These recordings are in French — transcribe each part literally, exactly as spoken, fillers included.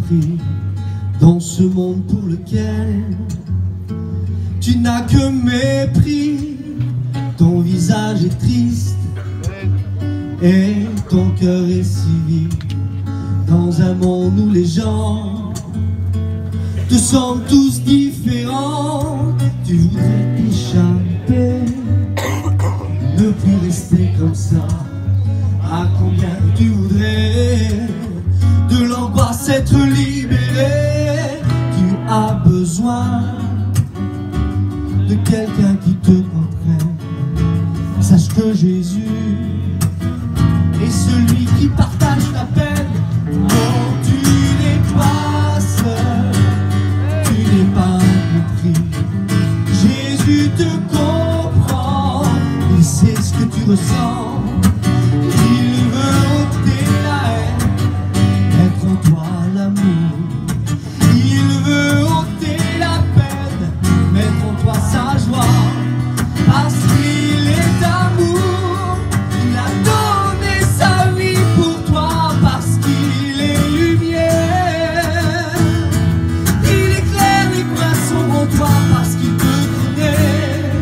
mépris dans ce monde pour lequel tu n'as que mépris. Ton visage est triste et ton cœur est si vide. Dans un monde où les gens te semblent tous différents, tu voudrais t'échapper, ne plus rester comme ça. À combien tu voudrais de l'angoisse être libéré? Tu as besoin de quelqu'un qui te comprenne. Sache que Jésus est celui qui partage ta peine. Non, tu n'es pas seul, tu n'es pas incompris. Jésus te comprend, il sait ce que tu ressens. Il veut ôter la haine, mettre en toi l'amour. Il veut ôter la peine, mettre en toi sa joie. Parce qu'il est amour, il a donné sa vie pour toi. Parce qu'il est lumière, il éclaire les coins sombres en toi. Parce qu'il te connaît,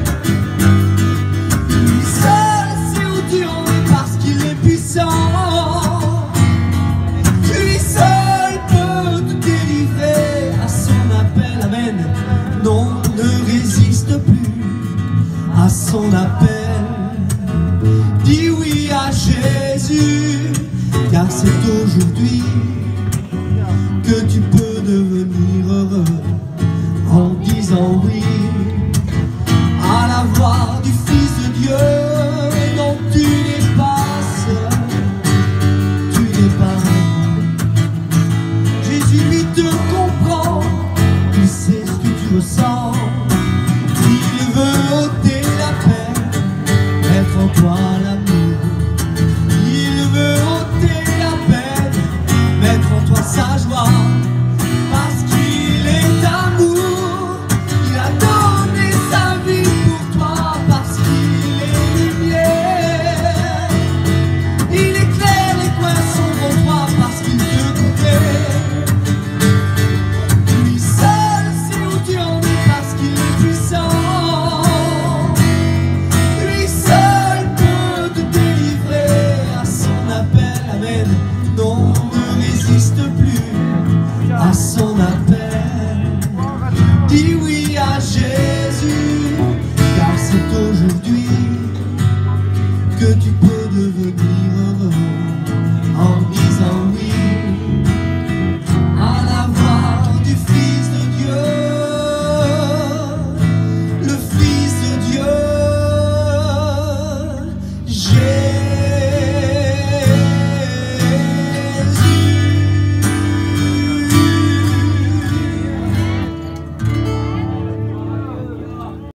lui seul sait où tu en es. Parce qu'il est puissant, lui seul peut te délivrer. À son appel, amen. Non, ne résiste plus à son appel. Dis oui à Jésus, car c'est aujourd'hui que tu peux devenir heureux. En disant oui à la voix du Fils de Dieu. Non, tu n'es pas seul, tu n'es pas seul. Jésus lui te comprend, il sait ce que tu ressens. Il veut ôter la peine, mettre en toi l'amour. Il veut ôter la peine, mettre en toi sa joie. Parce qu'il est amour, il a donné sa vie pour toi. Parce qu'il est lumière, il éclaire les coins sombres en toi. Parce qu'il te connaît, lui seul sait où tu en es. Parce qu'il est puissant, lui seul peut te délivrer. À son appel, amen. Non, ne résiste plus à son appel. Dis oui à Jésus, car c'est aujourd'hui que tu peux devenir heureux. En disant oui à la voix du Fils de Dieu. Le Fils de Dieu, Jésus.